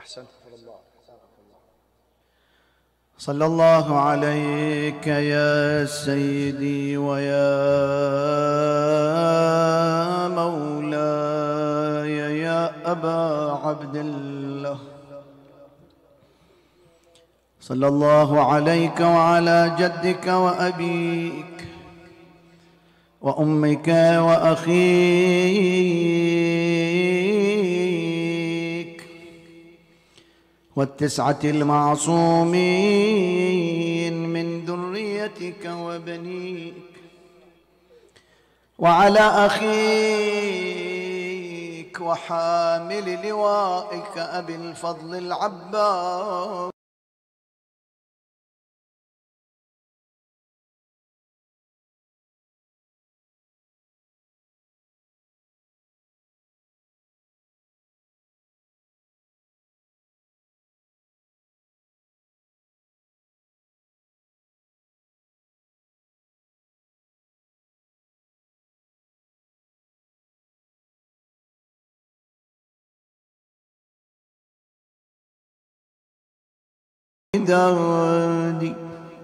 أحسنت. صلى الله عليك يا سيدي ويا مولاي يا أبا عبد الله. صلى الله عليك وعلى جدك وأبيك وأمك وأخيك والتسعة المعصومين من ذريتك وبنيك، وعلى أخيك وحامل لوائك أبي الفضل العباس دادي.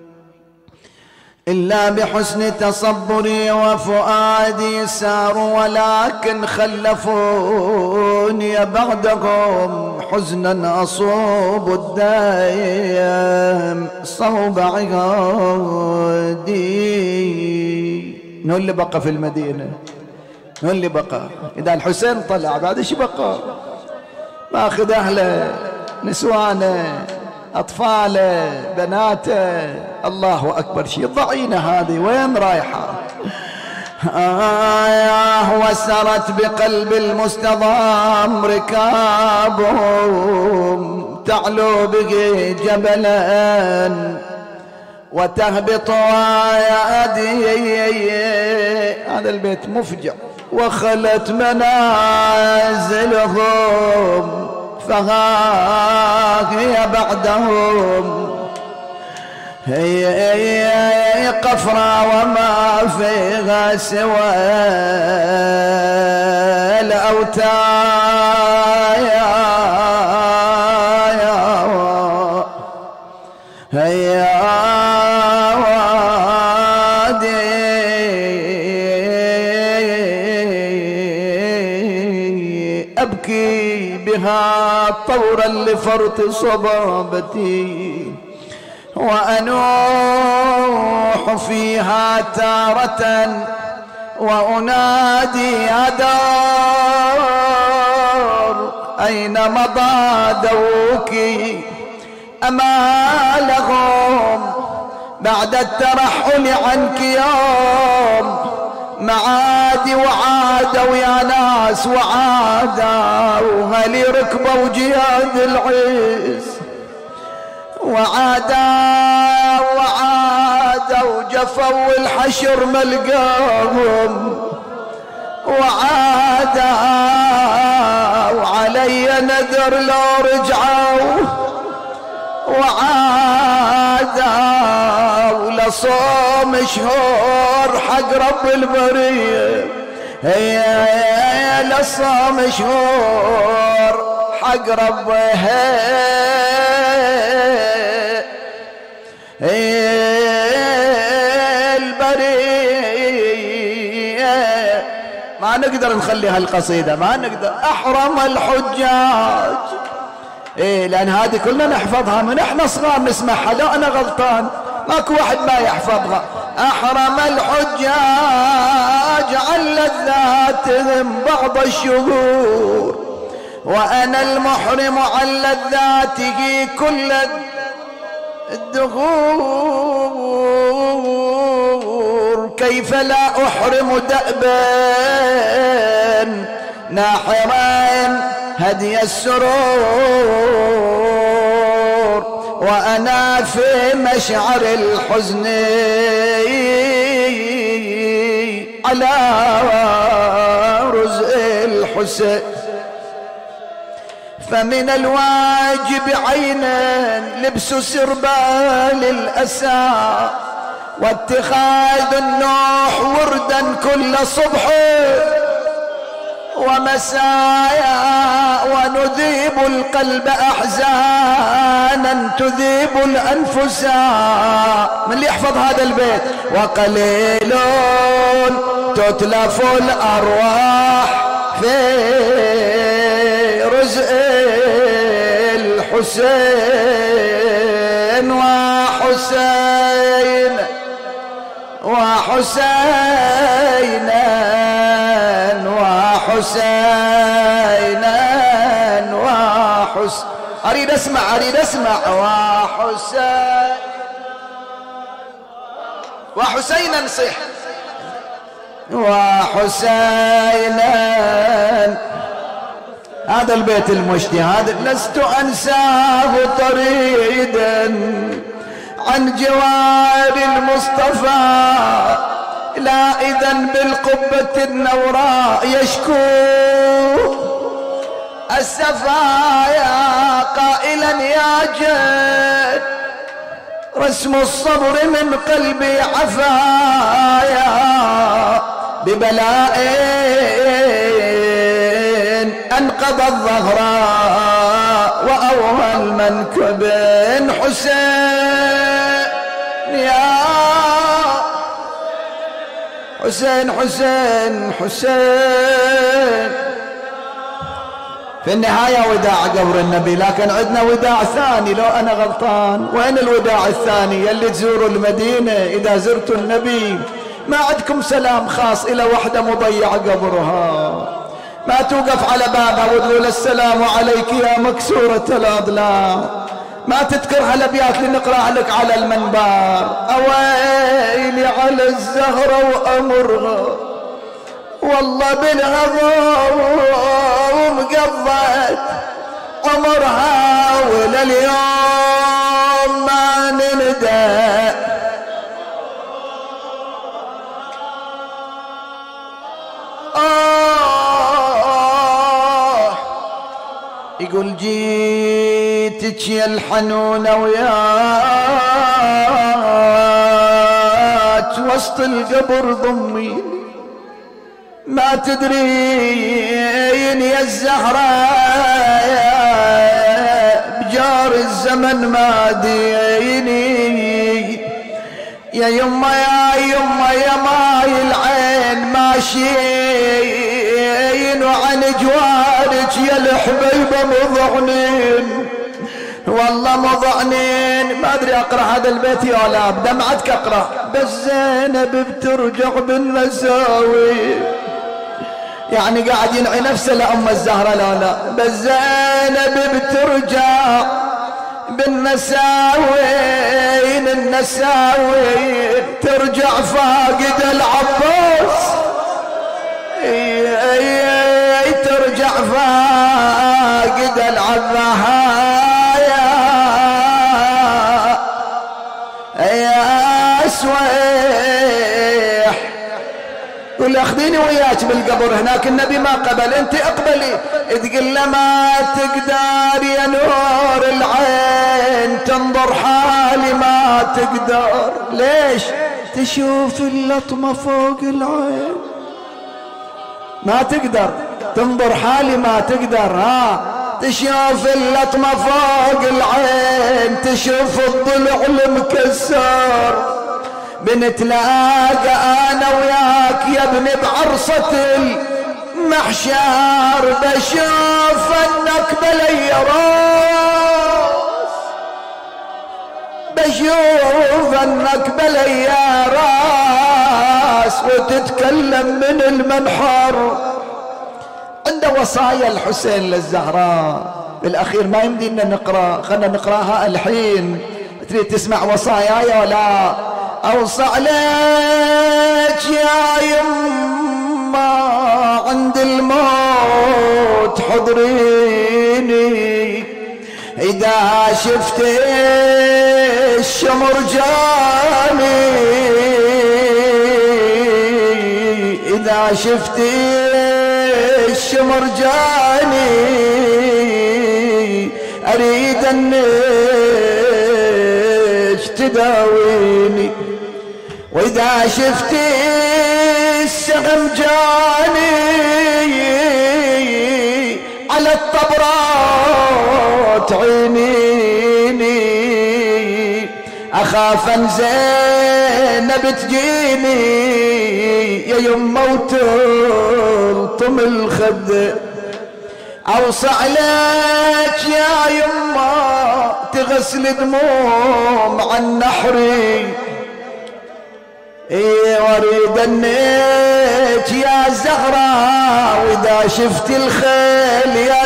إلا بحسن تصبري وفؤادي ساروا ولكن خلفوني بعدهم حزنا أصوب الدايم صوب عقادي. نو اللي بقى في المدينة؟ نو اللي بقى؟ إذا الحسين طلع بعد ايش بقى؟ ماخذ أهله نسوانه أطفاله بناته. الله أكبر. شيء ضعينة هذه وين رايحة؟ وسرت بقلب المستضام ركابهم تعلو به جبلا وتهبط وادي. هذا البيت مفجع. وخلت منازلهم فها هي بعدهم هي قفرة وما فيها سوى الأوتايا هي وادي أبكي بها طورا لفرط صبابتي وأنوح فيها تارة وأنادي يا دار أين مضى دوك أما لهم بعد الترحل عنك يوم معادي وعادوا يا ناس وعادوا هل ركبوا جياد العز وعادوا جفوا الحشر ملقاهم وعادوا علي نذر لو رجعوا وعادوا لصوم شهور حق رب البرية هي لصوم شهور حق ربها البرية. ما نقدر نخلي هالقصيدة ما نقدر. أحرم الحجاج لأن هذه كلنا نحفظها من احنا صغار نسمعها. لا أنا غلطان ماكو واحد ما يحفظها. أحرم الحجاج عن لذاتهم بعض الشهور وأنا المحرم عن لذاته كل الدهور. كيف لا أحرم دأبا ناحرا هدي السرور وأنا في مشعر الحزن على رزق الحسين. فمن الواجب عينا لبس سربال الأسى واتخاذ النوح وردا كل صبح ومسايا ونذيب القلب أحزانا تذيب الأنفس. من اللي يحفظ هذا البيت؟ وقليل تتلف الأرواح في رزق الحسين وحسين وحسينا وحسينا وحسين. أريد أسمع وحسين وحسينا صح وحسينا. هذا البيت المجتهد لست أنساه طريدا عن جوار المصطفى، لا إذا بالقبة النوراء يشكو السفايا قائلا يا جد رسم الصبر من قلبي عفايا ببلاء أنقض الظهراء وأوهى المنكب. حسين يا حسين حسين حسين. في النهاية وداع قبر النبي، لكن عندنا وداع ثاني لو أنا غلطان. وين الوداع الثاني؟ يلي تزوروا المدينة إذا زرتوا النبي ما عندكم سلام خاص إلى وحدة مضيع قبرها، ما توقف على بابها وتقول السلام عليك يا مكسورة الأضلاع، ما تذكرها الأبيات اللي نقرأها لك على المنبر. أويلي على الزهرة وأمرها والله بالهضا ومقضت عمرها ولليوم ما نندى. يقول جيتك يا الحنونة وياك وسط القبر ضمي، ما تدرين يا الزهراء بجار الزمن ما ديني. يا يما يا يما يا ماي العين ماشيين وعن جوارك يا الحبيبة مضعنين والله مضعنين. ما ادري اقرا هذا البيت يا لا بدمعتك اقرا. بس زينب بترجع بالمساوي، يعني قاعد ينعي نفسه لأم الزهرة. لا بس زينب بترجع بالنساوين النساوين ترجع فاقد العباس، ترجع فاقد العباس يا سويح. قل اخذيني وياك بالقبر هناك النبي ما قبل، انت اقبلي. تقول له ما تقدر يا نور العين تنظر حالي ما تقدر. ليش؟ تشوف اللطمة فوق العين ما تقدر تنظر حالي ما تقدر. تشوف اللطمة فوق العين تشوف الضلع المكسر. بنتلاقى انا وياك يا ابني بعرصة المحشر، بشوف انك بلي راس، بشوف انك بلي راس وتتكلم من المنحر. عنده وصايا الحسين للزهراء بالاخير ما يمدينا نقرا، خلنا نقراها الحين. تريد تسمع وصاياي ولا؟ اوصى عليك يا يما عند الموت حضريني، اذا شفت الشمر جاني، اذا شفت الشمر جاني اريد انك تداويني، واذا شفت السهم جاني تعينيني أخاف أن زينب تجيني يا يمه وتلطم الخد أوصى عليك يا يمه تغسل دموم عن نحري واريد انك يا زهراء واذا شفت الخيل يا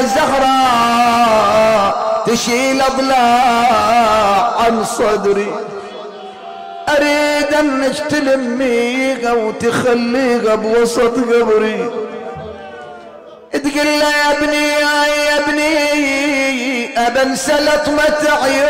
زهراء تشيل اضلاع عن صدري اريد انك تلميها وتخليها بوسط قبري تقول له يا ابني يا ابني أبنسى لطمة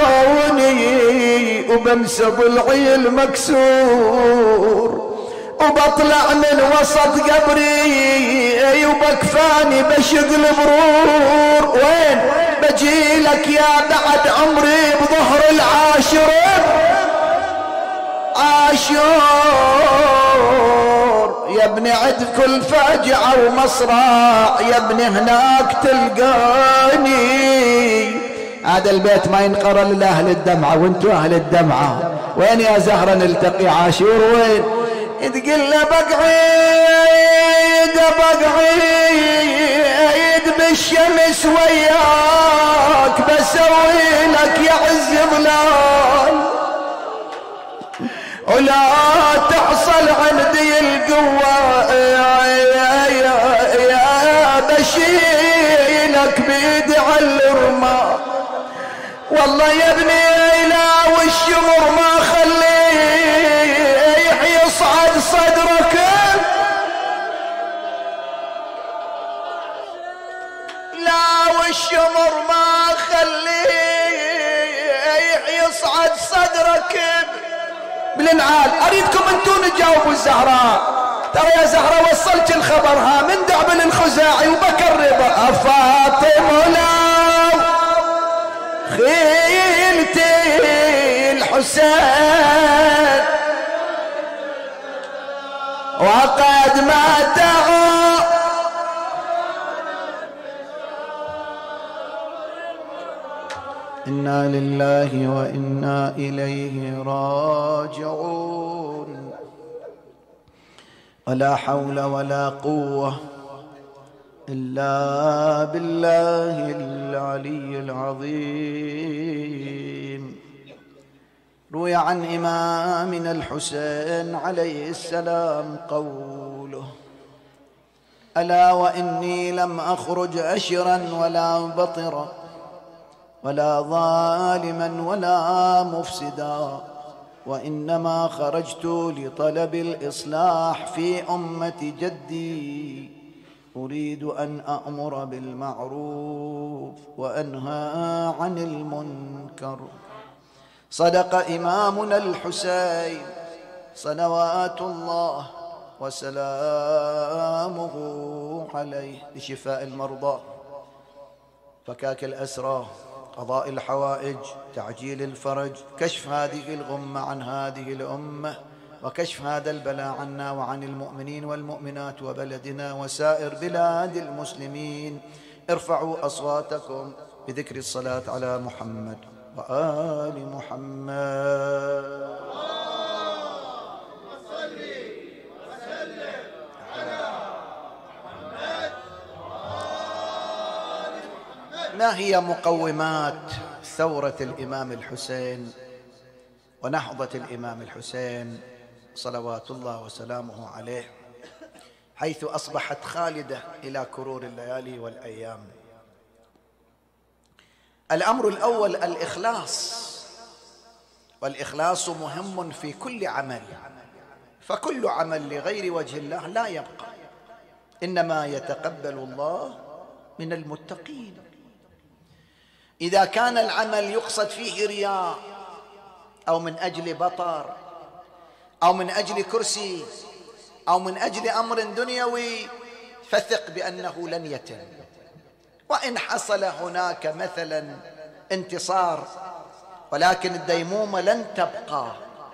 عيوني وبنسى ضلعي المكسور وبطلع من وسط قبري وبكفاني بشق البرور وين بجيلك يا بعد عمري بظهر العاشر عاشور يا ابني عد كل فاجعة ومصرع يا ابني هناك تلقاني هذا البيت ما ينقرأ إلا أهل الدمعة وانتو أهل الدمعة وين يا زهرة نلتقي عاشور وين تقول له بقعيد بالشمس وياك بسوي لك يا عز ظلال ولا تحصل عندي القوة يا بشيلك بيدي على الرمى والله يا ابني لا والشمر ما خليه يصعد صدرك لا والشمر ما خليه يصعد صدرك بالانعال اريدكم انتم تجاوبوا الزهراء ترى يا زهراء وصلت الخبر ها من دعبل الخزاعي وبكر رضا فاطمه لو خيلتي الحسين وقد مات إنا لله وإنا إليه راجعون ولا حول ولا قوة إلا بالله العلي العظيم. روي عن إمامنا الحسين عليه السلام قوله: ألا وإني لم أخرج أشرا ولا بطرا ولا ظالما ولا مفسدا، وإنما خرجت لطلب الإصلاح في أمة جدي، أريد أن أأمر بالمعروف وأنهى عن المنكر. صدق إمامنا الحسين صلوات الله وسلامه عليه، لشفاء المرضى، فكاك الأسرى، قضاء الحوائج، تعجيل الفرج، كشف هذه الغمة عن هذه الأمة، وكشف هذا البلاء عنا وعن المؤمنين والمؤمنات وبلدنا وسائر بلاد المسلمين. ارفعوا أصواتكم بذكر الصلاة على محمد وآل محمد. ما هي مقومات ثورة الإمام الحسين ونهضة الإمام الحسين صلوات الله وسلامه عليه، حيث أصبحت خالدة إلى كرور الليالي والأيام؟ الأمر الأول الإخلاص، والإخلاص مهم في كل عمل، فكل عمل لغير وجه الله لا يبقى، إنما يتقبل الله من المتقين. إذا كان العمل يقصد فيه رياء أو من أجل بطر أو من أجل كرسي أو من أجل أمر دنيوي، فثق بأنه لن يتم. وإن حصل هناك مثلا انتصار، ولكن الديمومة لن تبقى،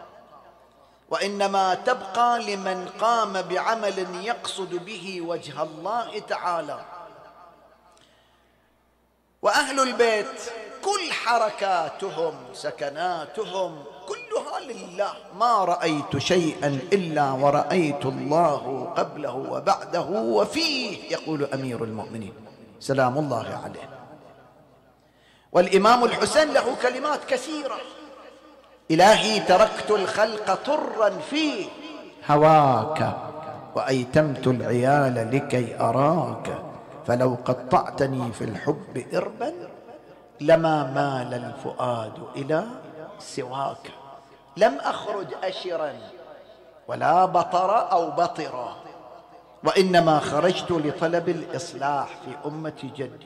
وإنما تبقى لمن قام بعمل يقصد به وجه الله تعالى. وأهل البيت كل حركاتهم سكناتهم كلها لله. ما رأيت شيئا إلا ورأيت الله قبله وبعده وفيه، يقول أمير المؤمنين سلام الله عليه. والإمام الحسين له كلمات كثيرة: إلهي تركت الخلق طرا في هواك وأيتمت العيال لكي أراك، فلو قطعتني في الحب إربا لما مال الفؤاد إلى سواك. لم أخرج أشرا ولا بطر أو بطرا، وإنما خرجت لطلب الإصلاح في أمة جدي.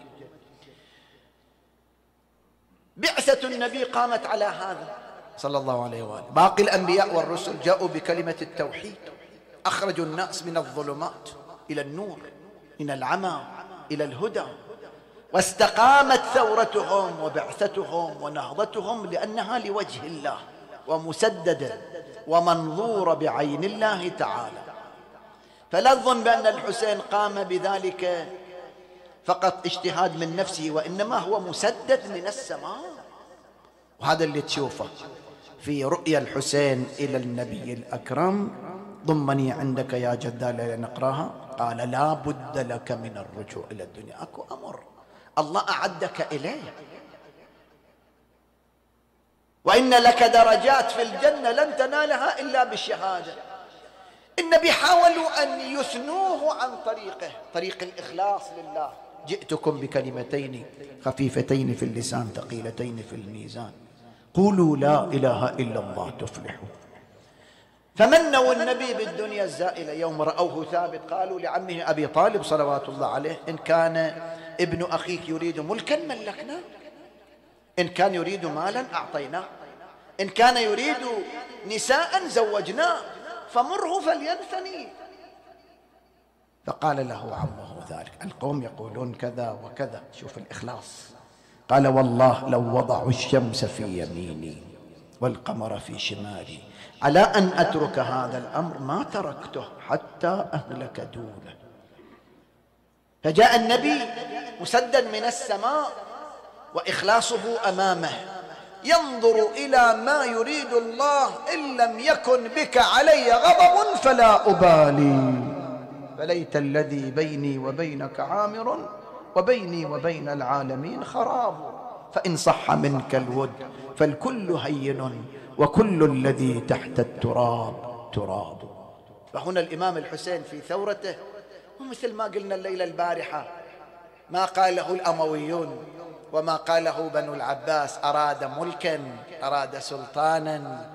بعثة النبي قامت على هذا صلى الله عليه وآله. باقي الأنبياء والرسل جاءوا بكلمة التوحيد، أخرجوا الناس من الظلمات إلى النور، من العمى إلى الهدى، واستقامت ثورتهم وبعثتهم ونهضتهم لأنها لوجه الله ومسددة ومنظورة بعين الله تعالى. فلا تظن بأن الحسين قام بذلك فقط اجتهاد من نفسه، وإنما هو مسدد من السماء. وهذا اللي تشوفه في رؤيا الحسين إلى النبي الأكرم: ضمني عندك يا جدال نقراها. قال: لا بد لك من الرجوع إلى الدنيا، أكو أمر الله أعدك إليه، وإن لك درجات في الجنة لن تنالها إلا بالشهادة. النبي حاولوا أن يثنوه عن طريقه، طريق الإخلاص لله: جئتكم بكلمتين خفيفتين في اللسان ثقيلتين في الميزان، قولوا لا إله إلا الله تفلحوا. فمنوا النبي بالدنيا الزائلة. يوم رأوه ثابت قالوا لعمه أبي طالب صلوات الله عليه: إن كان ابن أخيك يريد ملكا ملكناه، إن كان يريد مالا أعطيناه، إن كان يريد نساء زوجناه، فمره فلينثني. فقال له عمه ذلك: القوم يقولون كذا وكذا. شوف الإخلاص. قال: والله لو وضعوا الشمس في يميني والقمر في شمالي على أن أترك هذا الأمر ما تركته حتى أهلك دونه. فجاء النبي مسدد من السماء وإخلاصه أمامه، ينظر إلى ما يريد الله: إن لم يكن بك علي غضب فلا أبالي، فليت الذي بيني وبينك عامر وبيني وبين العالمين خراب، فإن صح منك الود فالكل هين وكل الذي تحت التراب تراب. فهنا الإمام الحسين في ثورته، ومثل ما قلنا الليلة البارحة، ما قاله الأمويون وما قاله بنو العباس: أراد ملكا، أراد سلطانا،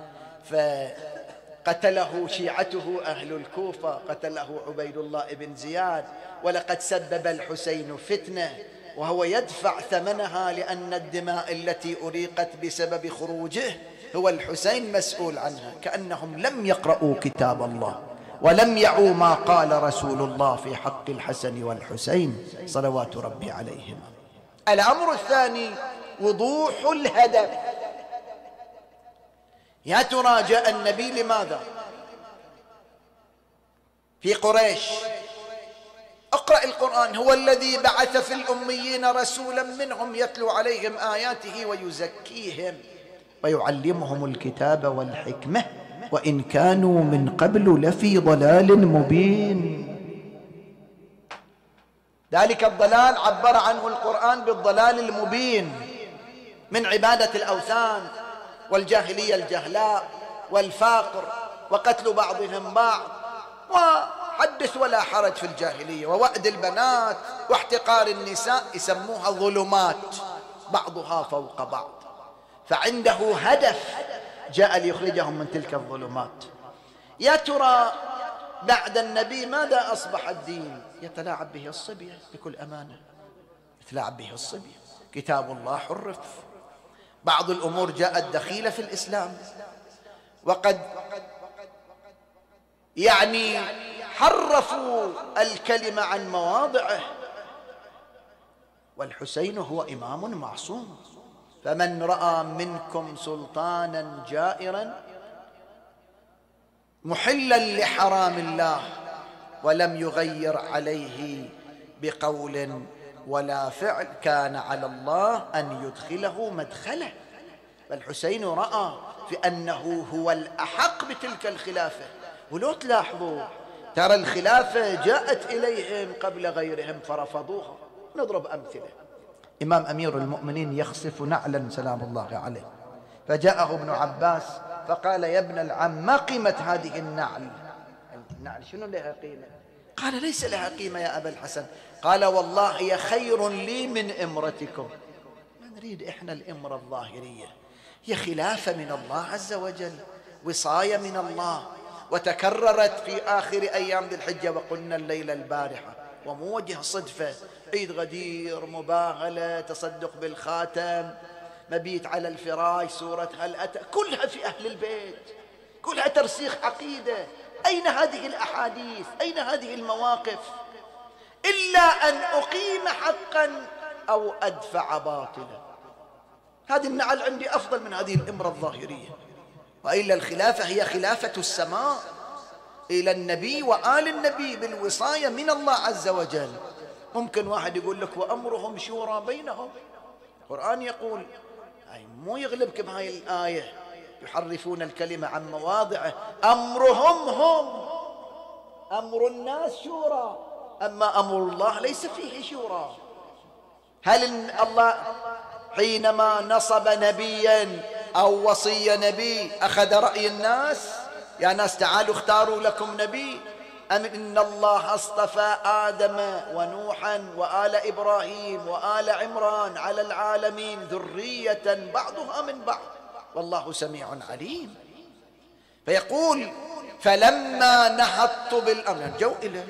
فقتله شيعته أهل الكوفة، قتله عبيد الله بن زياد، ولقد سبب الحسين فتنة وهو يدفع ثمنها، لأن الدماء التي أريقت بسبب خروجه هو الحسين مسؤول عنها. كأنهم لم يقرأوا كتاب الله ولم يعوا ما قال رسول الله في حق الحسن والحسين صلوات ربي عليهما. الأمر الثاني: وضوح الهدف. يا ترى جاء النبي لماذا؟ في قريش اقرأ القرآن: هو الذي بعث في الأميين رسولا منهم يتلو عليهم آياته ويزكيهم ويعلمهم الكتاب والحكمة وإن كانوا من قبل لفي ضلال مبين. ذلك الضلال عبر عنه القرآن بالضلال المبين، من عبادة الأوثان والجاهلية الجهلاء والفاقر وقتل بعضهم بعض وحدث ولا حرج في الجاهلية، ووأد البنات واحتقار النساء، يسموها ظلمات بعضها فوق بعض. فعنده هدف جاء ليخرجهم من تلك الظلمات. يا ترى بعد النبي ماذا أصبح الدين؟ يتلاعب به الصبية، بكل أمانة يتلاعب به الصبية. كتاب الله حرف، بعض الأمور جاءت دخيلة في الإسلام، وقد حرفوا الكلمة عن مواضعه. والحسين هو إمام معصوم، فمن رأى منكم سلطانا جائرا محلا لحرام الله ولم يغير عليه بقول ولا فعل كان على الله أن يدخله مدخله. فالحسين رأى في أنه هو الأحق بتلك الخلافة. ولو تلاحظوا ترى الخلافة جاءت إليهم قبل غيرهم فرفضوها. نضرب أمثلة. إمام أمير المؤمنين يخصف نعلا سلام الله عليه، فجاءه ابن عباس فقال: يا ابن العم، ما قيمة هذه النعل؟ النعل شنو لها قيمة؟ قال: ليس لها قيمة يا أبا الحسن. قال: والله هي خير لي من إمرتكم. ما نريد إحنا الإمرة الظاهرية، هي خلافة من الله عز وجل، وصاية من الله، وتكررت في آخر أيام ذي الحجة. وقلنا الليلة البارحة، ومو وجه صدفة، عيد غدير، مباغلة، تصدق بالخاتم، مبيت على الفراش، سورة هل أتى، كلها في أهل البيت، كلها ترسيخ عقيدة. أين هذه الأحاديث؟ أين هذه المواقف؟ إلا أن أقيم حقا أو أدفع باطلا. هذه النعل عندي أفضل من هذه الإمرة الظاهرية. وإلا الخلافة هي خلافة السماء إلى النبي وآل النبي بالوصاية من الله عز وجل. ممكن واحد يقول لك: وأمرهم شورى بينهم. القرآن يقول، أي مو يغلبك بهاي الآية، يحرفون الكلمة عن مواضعه. أمرهم هم، أمر الناس شورى، أما أمر الله ليس فيه شورى. هل الله حينما نصب نبيا أو وصي نبي أخذ رأي الناس؟ يا ناس تعالوا اختاروا لكم نبي؟ أم إن الله اصطفى آدم ونوحا وآل إبراهيم وآل عمران على العالمين ذرية بعضها من بعض والله سميع عليم. فيقول: فلما نهضت بالأمر، جو إليه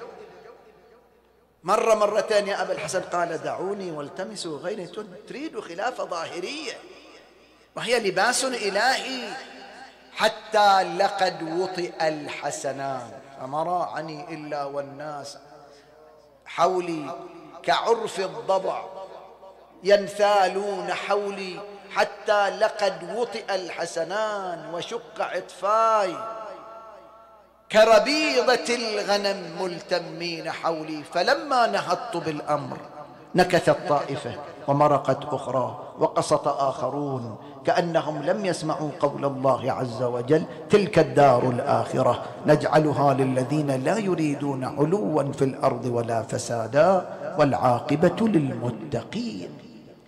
مرة مرتين يا أبا الحسن، قال: دعوني والتمسوا غيري. تريد خلافة ظاهرية وهي لباس إلهي. حتى لقد وطئ الحسنان فما راعني إلا والناس حولي كعرف الضبع ينثالون حولي. حتى لقد وطئ الحسنان وشق عطفاي كربيضة الغنم ملتمين حولي. فلما نهضت بالأمر نكثت طائفة ومرقت أخرى وقسط آخرون كأنهم لم يسمعوا قول الله عز وجل: تلك الدار الآخرة نجعلها للذين لا يريدون علوا في الأرض ولا فسادا والعاقبة للمتقين.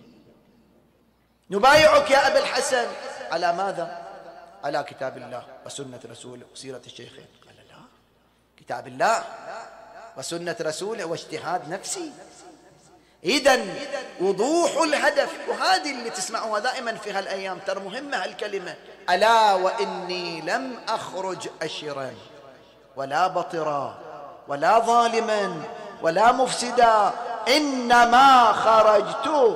نبايعك يا أبا الحسن على ماذا؟ على كتاب الله وسنة رسوله وسيرة الشيخين. قال: لا، كتاب الله وسنة رسوله واجتهاد نفسي. إذن وضوح الهدف. وهذه اللي تسمعوها دائما في هالأيام، ترى مهمة هالكلمة: ألا وإني لم أخرج أشرا ولا بطرا ولا ظالما ولا مفسدا، إنما خرجت.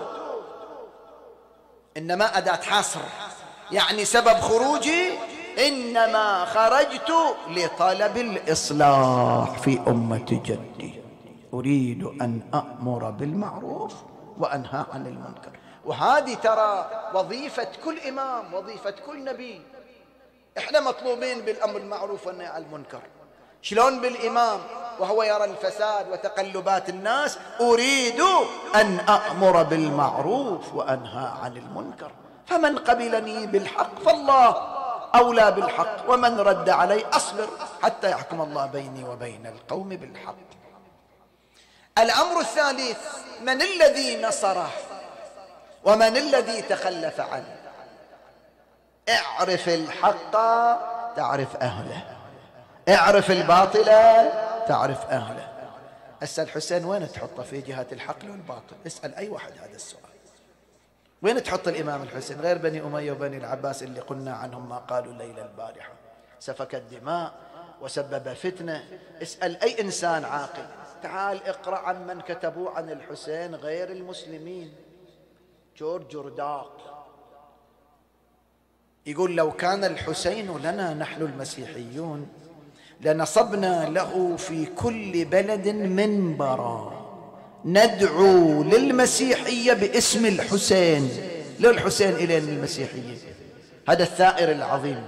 إنما أداة حصر، يعني سبب خروجي إنما خرجت لطلب الإصلاح في أمة جدي. أريد أن أأمر بالمعروف وأنهى عن المنكر. وهذه ترى وظيفة كل إمام، وظيفة كل نبي. إحنا مطلوبين بالأمر بالمعروف والنهي عن المنكر. شلون بالإمام وهو يرى الفساد وتقلبات الناس؟ أريد أن أأمر بالمعروف وأنهى عن المنكر. فمن قبلني بالحق فالله أولى بالحق، ومن رد علي أصبر حتى يحكم الله بيني وبين القوم بالحق. الأمر الثالث: من الذي نصره ومن الذي تخلف عنه؟ اعرف الحق تعرف أهله، اعرف الباطل تعرف أهله. هسه الحسين وين تحطه؟ في جهة الحق والباطل؟ اسأل أي واحد هذا السؤال. وين تحط الإمام الحسين غير بني أمية وبني العباس اللي قلنا عنهم ما قالوا الليلة البارحة؟ سفك الدماء وسبب فتنة. اسأل أي إنسان عاقل. تعال اقرأ عن من كتبوا عن الحسين غير المسلمين. جورج جرداق يقول: لو كان الحسين لنا نحن المسيحيون لنصبنا له في كل بلد منبرا ندعو للمسيحية باسم الحسين. لو الحسين إلى المسيحية. هذا الثائر العظيم.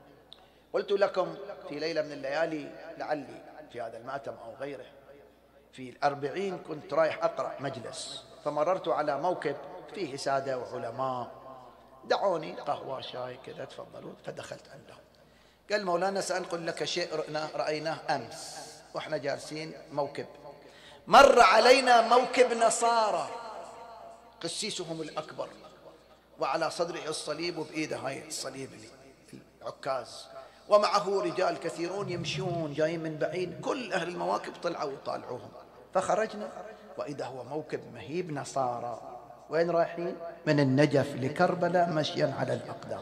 قلت لكم في ليلة من الليالي، لعلي في هذا الماتم أو غيره، في ال40 كنت رايح أقرأ مجلس، فمررت على موكب فيه سادة وعلماء، دعوني قهوة شاي كذا تفضلوا، فدخلت عندهم. قال مولانا سأنقل لك شيء رأيناه أمس وإحنا جالسين موكب، مر علينا موكب نصارى قسيسهم الأكبر وعلى صدره الصليب وبإيده هاي الصليب العكاز، ومعه رجال كثيرون يمشون جايين من بعيد، كل أهل المواكب طلعوا وطالعوهم. فخرجنا وإذا هو موكب مهيب نصارى. وين رايحين؟ من النجف لكربلاء مشيا على الأقدام.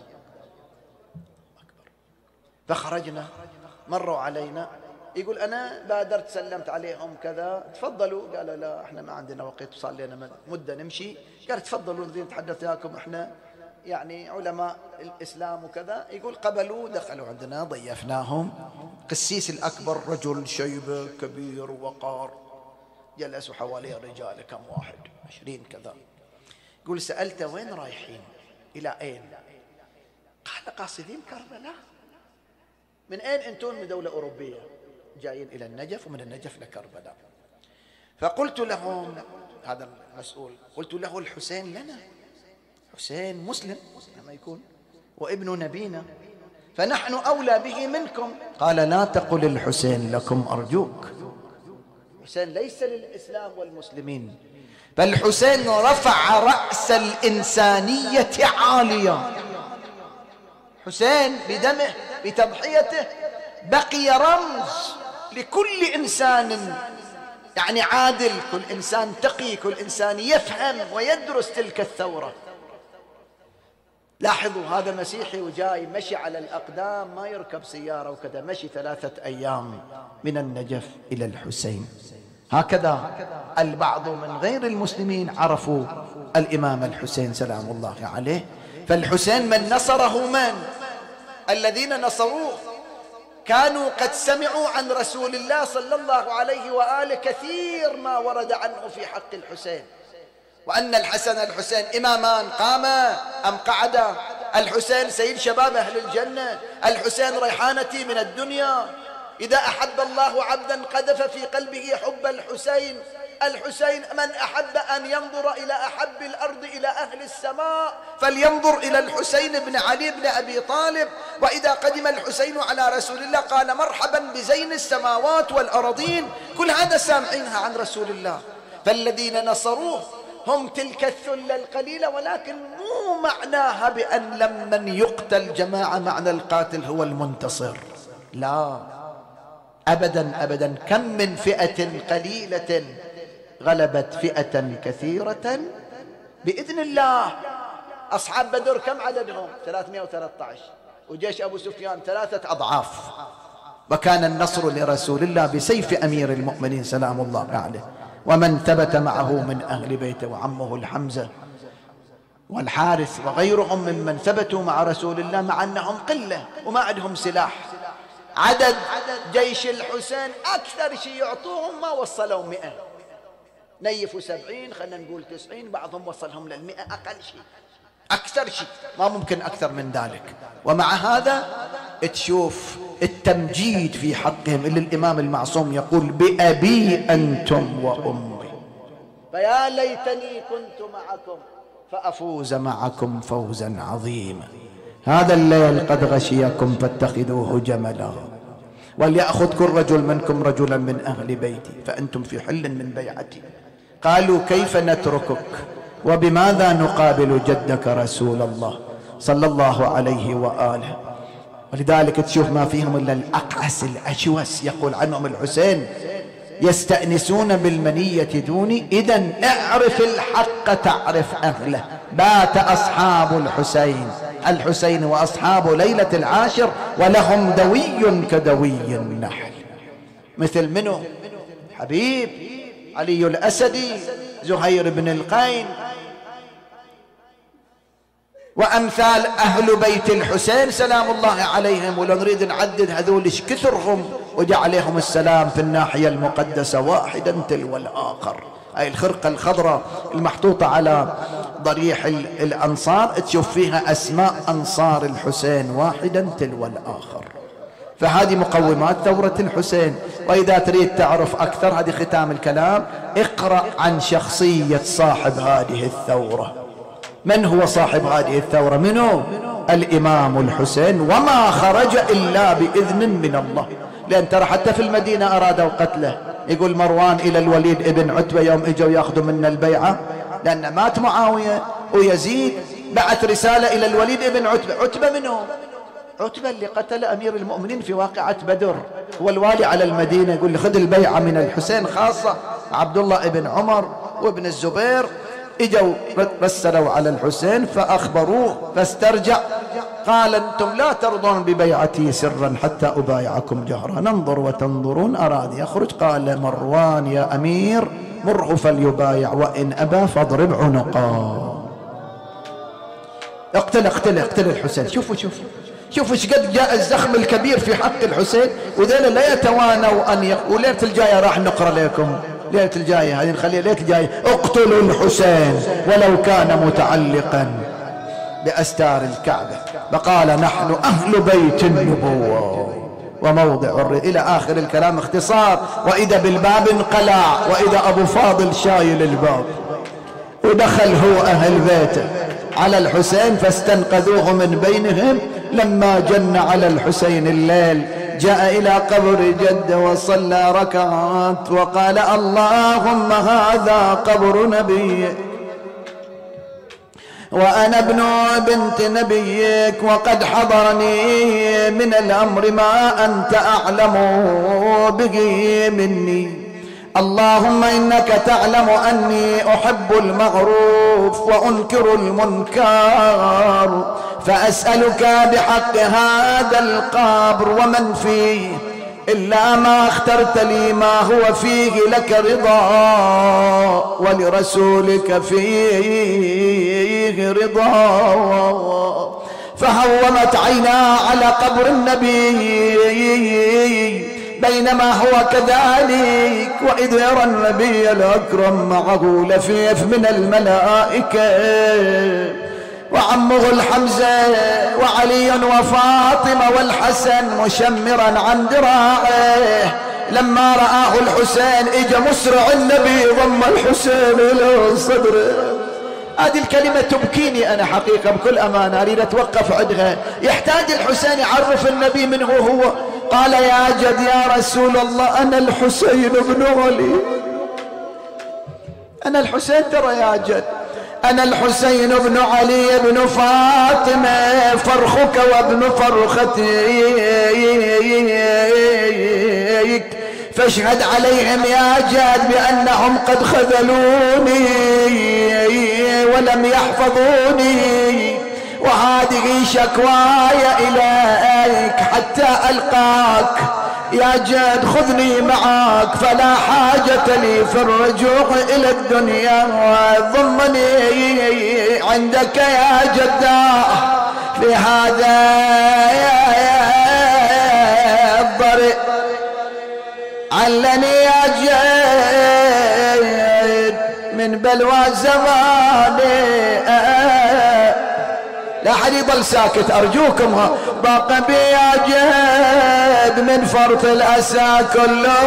فخرجنا مروا علينا، يقول أنا بادرت سلمت عليهم كذا، تفضلوا. قالوا لا احنا ما عندنا وقت، صار لنا مدة نمشي. قال تفضلوا نريد نتحدث وياكم، احنا يعني علماء الإسلام وكذا. يقول قبلوا، دخلوا عندنا ضيفناهم. قسيس الأكبر رجل شيبة كبير ووقار، جلسوا حواليه الرجال كم واحد 20 كذا. يقول سألته وين رايحين؟ إلى أين؟ قال قاصدين كربلاء. من أين أنتم؟ من دولة أوروبية جايين إلى النجف، ومن النجف لكربلاء. فقلت لهم، هذا المسؤول، قلت له الحسين لنا، حسين مسلم لما يكون وابن نبينا، فنحن أولى به منكم. قال لا تقل الحسين لكم أرجوك، حسين ليس للإسلام والمسلمين، بل حسين رفع رأس الإنسانية عاليا. حسين بدمه بتضحيته بقي رمز لكل إنسان يعني عادل، كل إنسان تقي، كل إنسان يفهم ويدرس تلك الثورة. لاحظوا هذا مسيحي وجاي مشي على الأقدام، ما يركب سيارة وكذا، مشي 3 أيام من النجف إلى الحسين. هكذا البعض من غير المسلمين عرفوا الإمام الحسين سلام الله عليه. فالحسين من نصره من؟ الذين نصروه كانوا قد سمعوا عن رسول الله صلى الله عليه وآله كثير ما ورد عنه في حق الحسين، وأن الحسين إمامان قاما أم قعدا، الحسين سيد شباب أهل الجنة، الحسين ريحانتي من الدنيا، إذا أحب الله عبدا قذف في قلبه حب الحسين. الحسين من أحب أن ينظر إلى أحب الأرض إلى أهل السماء فلينظر إلى الحسين بن علي بن أبي طالب. وإذا قدم الحسين على رسول الله قال مرحبا بزين السماوات والأرضين. كل هذا سامعينها عن رسول الله. فالذين نصروه هم تلك الثلة القليلة، ولكن مو معناها بأن لمن يقتل جماعة معنى القاتل هو المنتصر، لا أبدا أبدا. كم من فئة قليلة غلبت فئة كثيرة بإذن الله. أصحاب بدر كم عددهم؟ 313، وجيش أبو سفيان 3 أضعاف. وكان النصر لرسول الله بسيف أمير المؤمنين سلام الله عليه، ومن ثبت معه من أهل بيته، وعمه الحمزة والحارث وغيرهم ممن ثبتوا مع رسول الله، مع أنهم قلة وما عندهم سلاح. عدد جيش الحسين أكثر شيء يعطوهم ما وصلوا 100، نيفوا 70، خلنا نقول 90، بعضهم وصلهم لل100 أقل شيء، أكثر شيء ما ممكن أكثر من ذلك. ومع هذا تشوف التمجيد في حقهم، اللي الإمام المعصوم يقول بأبي أنتم وأمي، فيا ليتني كنت معكم فأفوز معكم فوزا عظيما. هذا الليل قد غشيكم فاتخذوه جملا، وليأخذ كل رجل منكم رجلا من أهل بيتي فأنتم في حل من بيعتي. قالوا كيف نتركك وبماذا نقابل جدك رسول الله صلى الله عليه وآله. ولذلك تشوف ما فيهم إلا الأقعس الأشوس، يقول عنهم الحسين يستأنسون بالمنية دوني، إذن اعرف الحق تعرف أهله. بات أصحاب الحسين وأصحاب ليلة العاشر ولهم دوي كدوي النحل. مثل منه؟ حبيب علي الأسدي، زهير بن القين، وأمثال أهل بيت الحسين سلام الله عليهم. ولو نريد نعدد هذول ايش كثرهم، وجاء عليهم السلام في الناحية المقدسة واحدا تلو الآخر. أي الخرقة الخضراء المحطوطة على ضريح الأنصار تشوف فيها أسماء أنصار الحسين واحدا تلو الآخر. فهذه مقومات ثورة الحسين. وإذا تريد تعرف أكثر، هذه ختام الكلام، اقرأ عن شخصية صاحب هذه الثورة. من هو صاحب هذه الثورة؟ منو؟ الإمام الحسين، وما خرج إلا بإذن من الله. لأن ترى حتى في المدينة أرادوا قتله. يقول مروان إلى الوليد ابن عتبة يوم إجوا يأخذوا منا البيعة، لأن مات معاوية ويزيد، بعث رسالة إلى الوليد ابن عتبة. عتبة منه؟ عتبة اللي قتل أمير المؤمنين في واقعة بدر، هو الوالي على المدينة. يقول لي خذ البيعة من الحسين، خاصة عبد الله ابن عمر وابن الزبير اجوا رسلوا على الحسين فأخبروه فاسترجع، قال أنتم لا ترضون ببيعتي سرا حتى أبايعكم جهرا، ننظر وتنظرون. أراد يخرج، قال مروان يا أمير مره فليبايع، وإن أبى فاضرب عنقه. اقتل الحسين. شوفوا ايش قد جاء الزخم الكبير في حق الحسين، وذيلا لا يتوانوا أن وليلة الجاية راح نقرأ لكم، ليلة الجاية هذه نخليها ليلة الجاية، اقتلوا الحسين ولو كان متعلقا بأستار الكعبة، فقال نحن أهل بيت النبوة وموضع إلى آخر الكلام اختصار. وإذا بالباب انقلع، وإذا أبو فاضل شايل الباب، ودخل هو أهل بيته على الحسين فاستنقذوه من بينهم. لما جن على الحسين الليل جاء إلى قبر جده وصلى ركعات وقال اللهم هذا قبر نبيك وأنا ابن بنت نبيك، وقد حضرني من الأمر ما أنت أعلم به مني. اللهم إنك تعلم أني أحب المعروف وأنكر المنكر، فأسألك بحق هذا القبر ومن فيه إلا ما اخترت لي ما هو فيه لك رضا ولرسولك فيه رضا. فهومت عينا على قبر النبي بينما هو كذلك، وإذ يرى النبي الأكرم معه لفيف من الملائكة وعمه الحمزة وعلي وفاطمة والحسن مشمرا عن ذراعه. لما رآه الحسين اجى مسرع النبي ضم الحسين إلى صدره. هذه الكلمة تبكيني أنا حقيقة بكل أمانة، أريد أتوقف عندها. يحتاج الحسين يعرف النبي من هو. قال يا جد يا رسول الله أنا الحسين بن علي، أنا الحسين ترى يا جد، أنا الحسين بن علي بن فاطمة، فرخك وابن فرختيك، فاشهد عليهم يا جاد بأنهم قد خذلوني ولم يحفظوني، وهذه شكواي إليك حتى ألقاك يا جاد، خذني معك فلا حاجة لي في الرجوع إلى الدنيا، ضمني عندك يا جداه في هذا الضرع، علني يا جاد من بلوى زماني. لا حد يضل ساكت أرجوكم، ضاق بي يا جد من فرط الأسى كله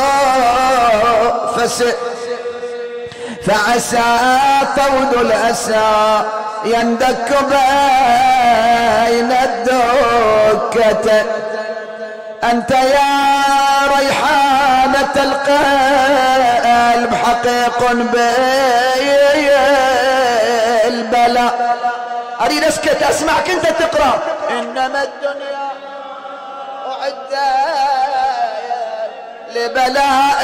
فعسى طود الأسى يندك بين الدكة، أنت يا ريحانة القلب حقيق بالبلاء. أريد أسكت أسمعك أنت تقرأ. إنما الدنيا أعدت لبلاء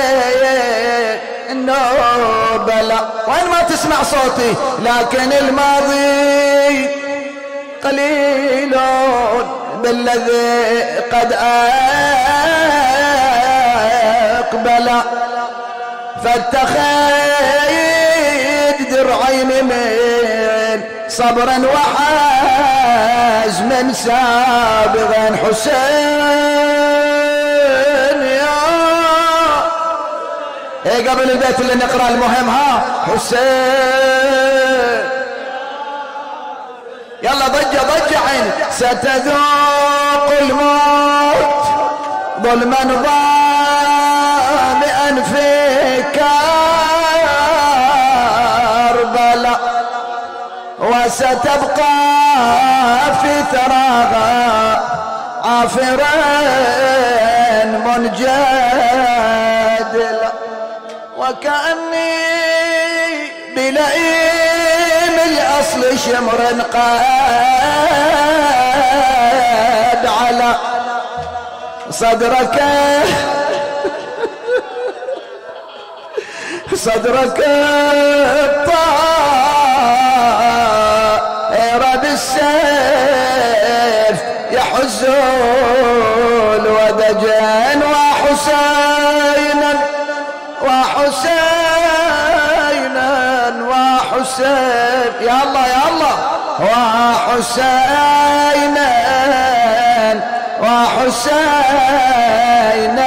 إنه بلاء، وين ما تسمع صوتي، لكن الماضي قليل بالذي قد أقبل، فاتخذ درعين من صبرا وحزم سابغا. حسين يا قبل البيت اللي نقرأ المهم، ها حسين يلا ضجة عين، ستذوق الموت ظلما وستبقى في ثراها عافرا منجادلا، وكأني بلئيم الأصل شمر قاد على صدرك صدرك الطائر بالسيف يحز الودجان، وحسينا وحسينا وحسين، يا الله يا الله، وحسينا وحسينا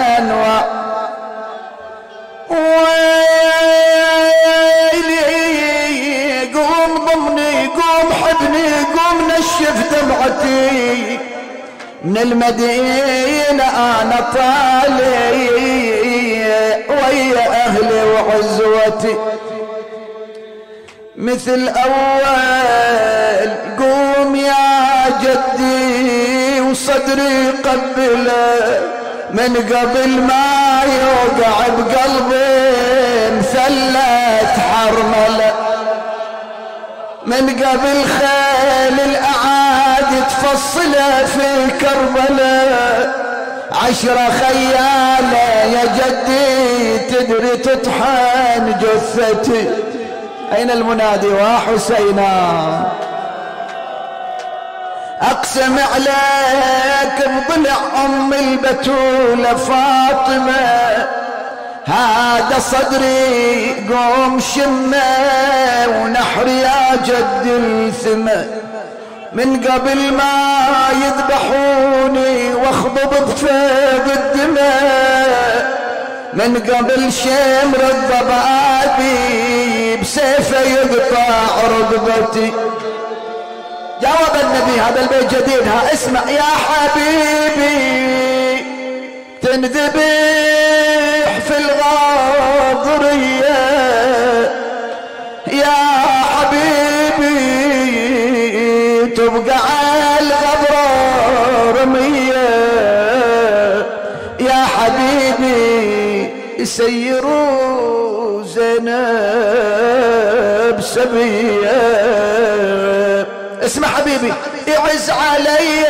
ويلي قوم ضمني قوم حبني قوم نشف دمعتي، من المدينة أنا طالي ويا أهلي وعزوتي، مثل أول قوم يا جدي وصدري قبله، من قبل ما يوقع بقلبي مثلث حرمله، من قبل خيل الأعادي تفصله في كربله، 10 خيالة يا جدي تدري تطحن جثتي. أين المنادي؟ وحسينا أقسم عليك بضلع أم البتولة فاطمة، هذا صدري قوم شمه ونحر يا جد الثمة، من قبل ما يذبحوني واخضب بفيض الدماء، من قبل شمر الضبابي بسيفه يقطع رقبتي. جاوب النبي هذا البيت جديد، ها اسمع يا حبيبي تنذبح في الغاضرية، يا حبيبي تبقى على الغبرة رمية، يا حبيبي يسيروا زينب سبية. اسمع حبيبي، يعز علي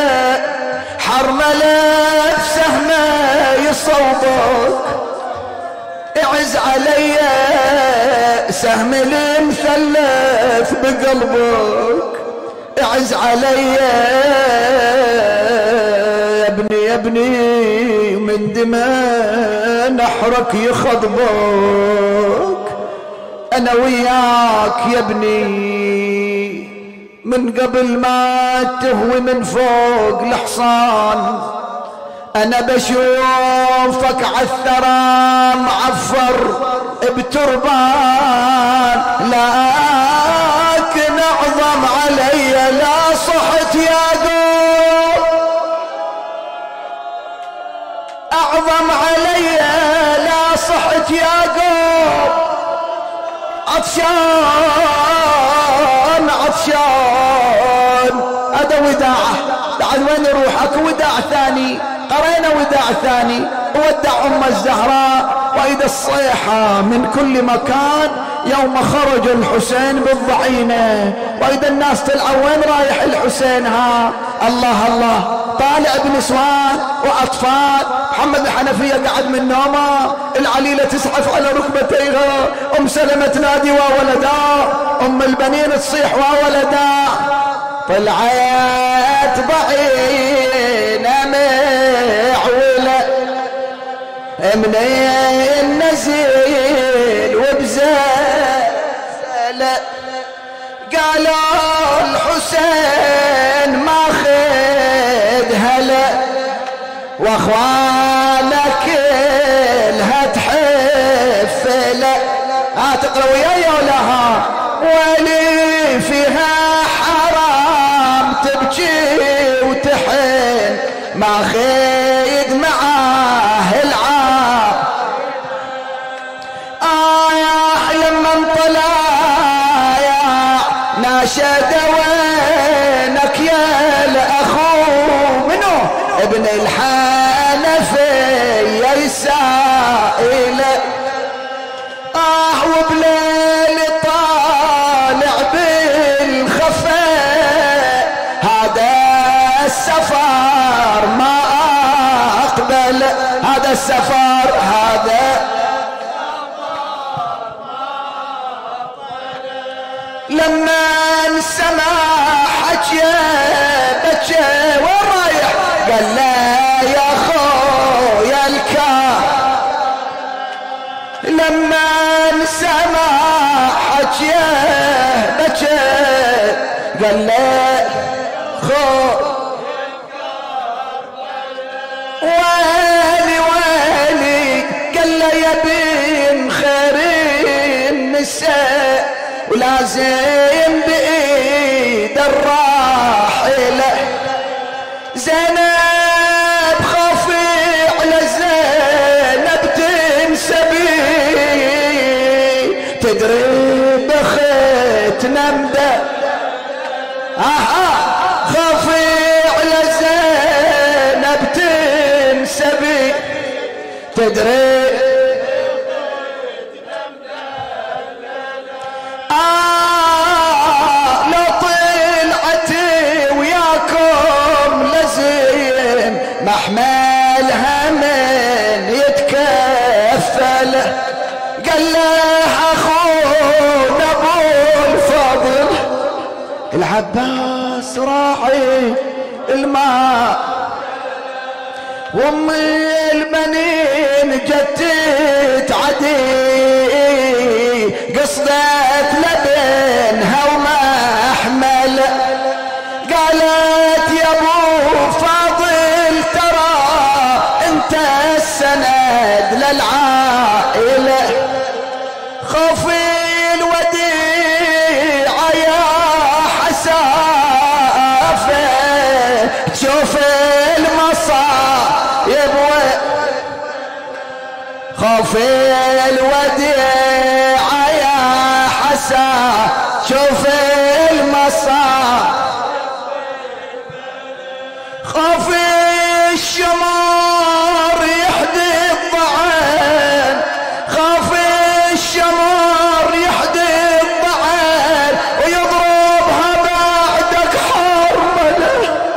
حرملة سهمة يصوبك، يعز علي سهم المثلث بقلبك، يعز علي يا ابني يا ابني من دماء نحرك يخضبك، انا وياك يا ابني من قبل ما تهوي من فوق الحصان، انا بشوفك عالثرى معفر بتربان، لكن اعظم علي لا صحت يا قوم، اعظم علي لا صحت يا قوم، عطشان عطشان. هذا وداعه، بعد وين نروح؟ اكو وداع ثاني، قرينا وداع ثاني، ودع ام الزهراء واذا الصيحه من كل مكان يوم خرج الحسين بالضعينه، واذا الناس تلعب وين رايح الحسين؟ ها الله الله، طالع بنسوان واطفال. محمد الحنفيه قعد من نومه، العليله تزحف على ركبتيها، ام سلمه تنادي وولدا، ام البنين تصيح وولدا، طلعت ضعينه معوله منين نزيل وبزاله، قالوا الحسين ما خذ هلا، واخوانك كلها تحفله. تقرا وياي ولا ها؟ ولي فيها حرام تبكي وتحن، ما خيد معاه العار. لما انطلع رشد وينك يا الأخو منو ابن الحنفية يسائله وبليل طالع بالخفاء هذا السفر ما أقبل هذا السفر هذا لما سمع حكي بكى ورايح قال لا يا خويا الكاه لما سمع حكي بكى قال لا ويلي ويلي قال له يا بن خير النساء ولازم بإيد الراحلة زينب خافي على زينب تنسبي تدري بختنا مدى خافي على زينب تنسبي تدري لو طلعت وياكم لزين محملها من يتكفل قال له اخونا ابو الفضل العباس راعي الماء وام البنين جت تعدي قصدت لبنها ومحمل قالت يا ابو فاضل ترى انت السند للعائله خوفي الوديعه يا حسافه تشوف المصايب خوفي الوديعه يا حسن شوف المصايب خوفي الشمار يحدي الضعان خوفي الشمار يحدي الضعان ويضربها بعدك حرمله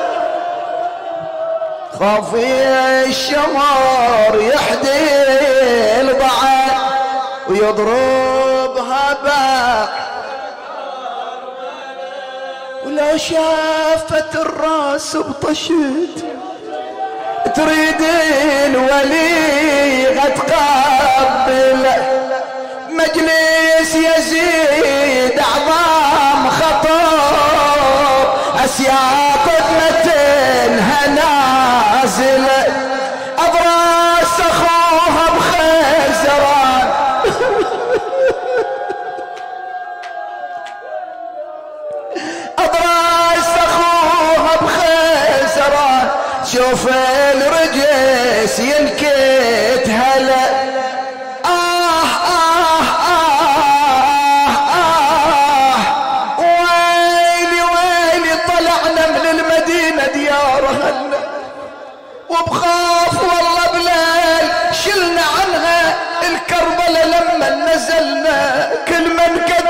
خوفي الشمار يحدي الضعان ويضربها بعد ولا شافت الراس بطشت تريد الولي تقبل مجلس يزيد اعظام خطر اسياق قدمتها نازل اضراس اخوها بخزران اضراس اخوها بخزران شوف الرجس ينكت هلا ويلي ويلي طلعنا من المدينة ديار هلا وبخاف والله بليل شلنا عنها الكربلة لما نزلنا كل من